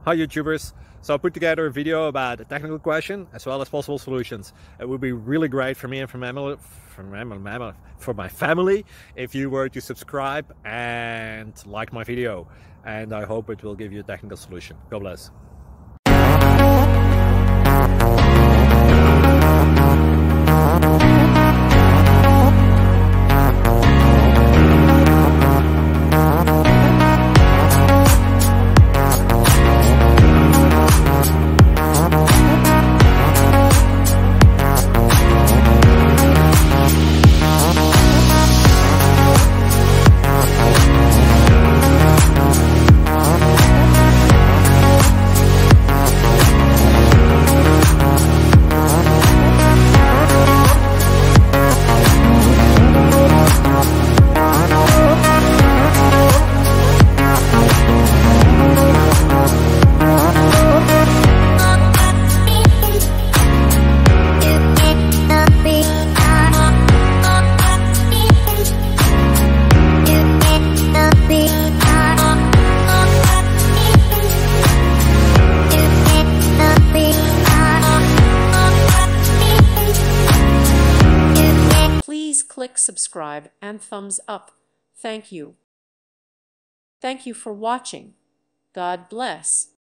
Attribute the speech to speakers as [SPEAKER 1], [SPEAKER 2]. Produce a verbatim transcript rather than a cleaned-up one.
[SPEAKER 1] Hi YouTubers! So I put together a video about a technical question as well as possible solutions. It would be really great for me and for, my, for, my, for my family if you were to subscribe and like my video. And I hope it will give you a technical solution. God bless.
[SPEAKER 2] Please click subscribe and thumbs up. Thank you. Thank you for watching. God bless.